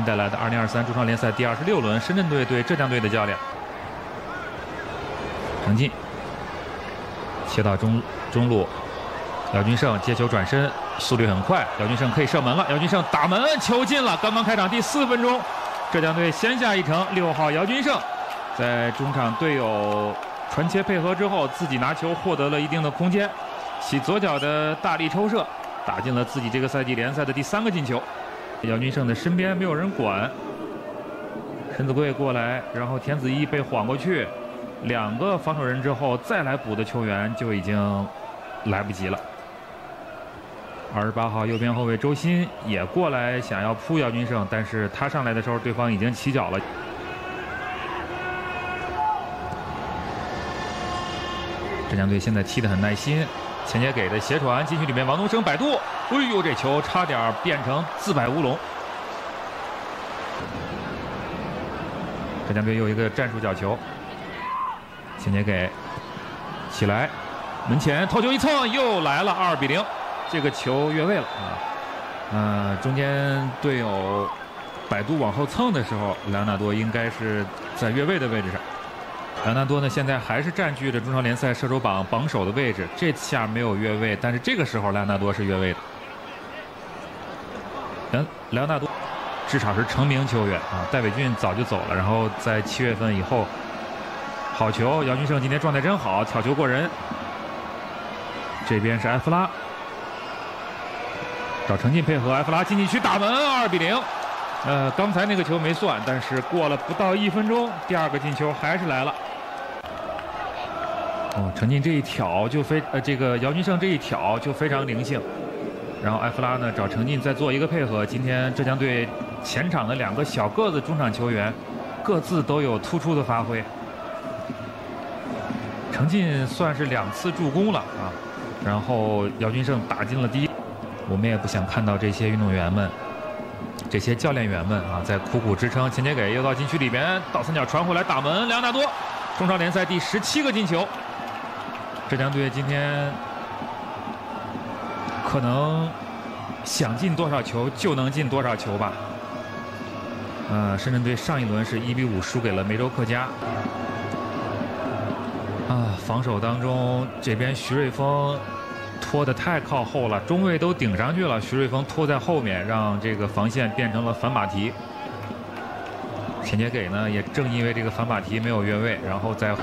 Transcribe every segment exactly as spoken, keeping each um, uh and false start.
带来的二零二三中超联赛第二十六轮深圳队对浙江队的较量。程进切到中中路，姚军胜接球转身，速率很快，姚军胜可以射门了。姚军胜打门，球进了。刚刚开场第四分钟，浙江队先下一城，六号姚军胜在中场队友传切配合之后，自己拿球获得了一定的空间，其左脚的大力抽射打进了自己这个赛季联赛的第三个进球。姚军胜的身边没有人管，陈子贵过来，然后田子一被晃过去，两个防守人之后再来补的球员就已经来不及了。二十八号右边后卫周鑫也过来想要扑姚军胜，但是他上来的时候对方已经起脚了。浙江队现在踢得很耐心，前接给的斜传禁区里面，王东升摆渡，哎呦，这球差点变成自摆乌龙。浙江队又一个战术角球，前接给起来，门前头球一蹭，又来了二比零，这个球越位了啊！呃，中间队友摆渡往后蹭的时候，莱昂纳多应该是在越位的位置上。莱昂纳多呢，现在还是占据着中超联赛射手榜榜首的位置，这下没有越位，但是这个时候莱昂纳多是越位的。嗯，莱昂纳多至少是成名球员啊，戴伟俊早就走了，然后在七月份以后，好球，姚军胜今天状态真好，挑球过人。这边是埃弗拉，找程进配合，埃弗拉进禁区打门，二比零。呃，刚才那个球没算，但是过了不到一分钟，第二个进球还是来了。哦，程进这一挑就非呃，这个姚军胜这一挑就非常灵性。然后埃弗拉呢找程进再做一个配合。今天浙江队前场的两个小个子中场球员，各自都有突出的发挥。程进算是两次助攻了啊，然后姚军胜打进了第一。我们也不想看到这些运动员们。这些教练员们啊，在苦苦支撑，前接给又到禁区里边，倒三角传回来打门，莱昂纳多，中超联赛第十七个进球。浙江队今天可能想进多少球就能进多少球吧。呃，深圳队上一轮是一比五输给了梅州客家。啊，防守当中这边徐瑞峰拖得太靠后了，中卫都顶上去了，徐瑞峰拖在后面，让这个防线变成了反马蹄。前接给呢，也正因为这个反马蹄没有越位，然后再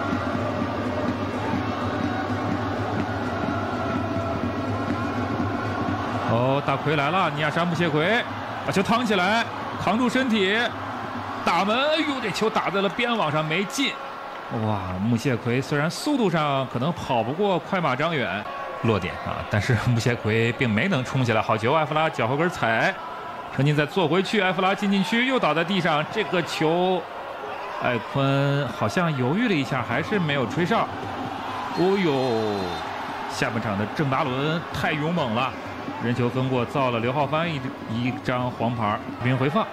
哦，大奎来了，尼亚山穆谢奎把球趟起来，扛住身体，打门，哎呦，这球打在了边网上没进。哇，穆谢奎虽然速度上可能跑不过快马张远。落点啊，但是穆谢奎并没能冲起来，好球，埃弗拉脚后跟踩，程进再坐回去，埃弗拉进禁区又倒在地上，这个球，艾坤好像犹豫了一下，还是没有吹哨。哦呦，下半场的郑达伦太勇猛了，人球分过，造了刘浩帆一一张黄牌，视频回放。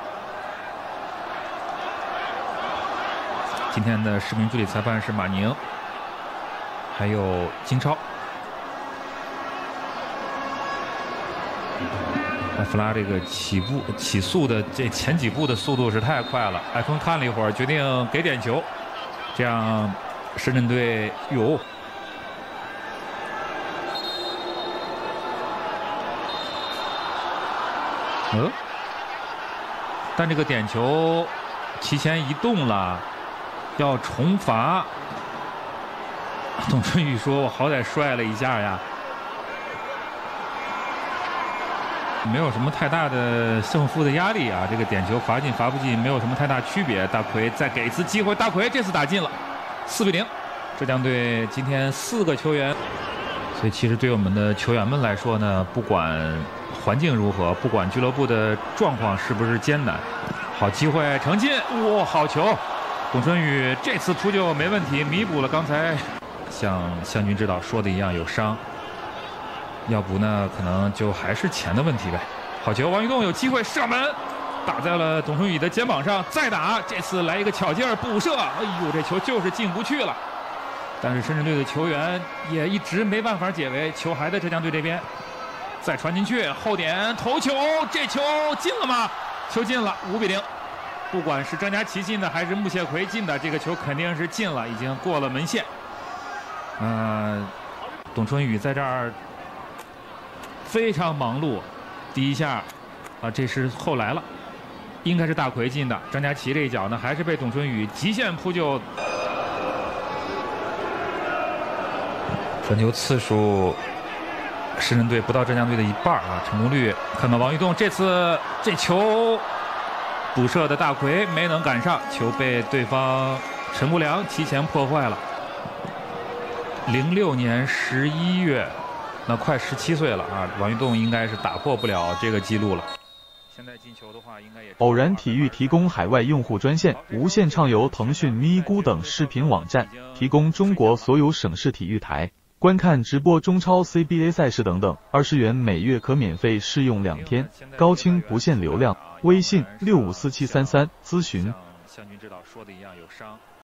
今天的视频助理裁判是马宁，还有金超。埃弗拉这个起步起速的这前几步的速度是太快了，艾坤看了一会儿，决定给点球，这样深圳队有。嗯，但这个点球提前移动了，要重罚。董春雨说：“我好歹帅了一下呀。”没有什么太大的胜负的压力啊，这个点球罚进罚不进没有什么太大区别。大奎再给一次机会，大奎这次打进了，四比零。浙江队今天四个球员，所以其实对我们的球员们来说呢，不管环境如何，不管俱乐部的状况是不是艰难，好机会程进，哇，好球！董春雨这次扑救没问题，弥补了刚才像向军指导说的一样有伤。要不呢，可能就还是钱的问题呗。好球，王玉栋有机会射门，打在了董春雨的肩膀上，再打，这次来一个巧劲儿补射，哎呦，这球就是进不去了。但是深圳队的球员也一直没办法解围，球还在浙江队这边，再传进去，后点头球，这球进了吗？ 球进了，五比零。不管是张家齐进的还是穆谢奎进的，这个球肯定是进了，已经过了门线。呃，董春雨在这儿非常忙碌，第一下啊，这是后来了，应该是大奎进的。张家齐这一脚呢，还是被董春雨极限扑救。传球次数，深圳队不到浙江队的一半啊，成功率。看到王玉栋这次这球补射的大奎没能赶上，球被对方陈国良提前破坏了。零六年十一月，那快十七岁了啊，王玉栋应该是打破不了这个记录了。现在进球的话，应该也。 偶然体育提供海外用户专线，无限畅游腾讯、咪咕等视频网站，提供中国所有省市体育台观看直播中超 C B A 赛事等等，二十元每月可免费试用两天，高清不限流量。微信六五四七三三咨询。 像向军指导说的一样，有伤。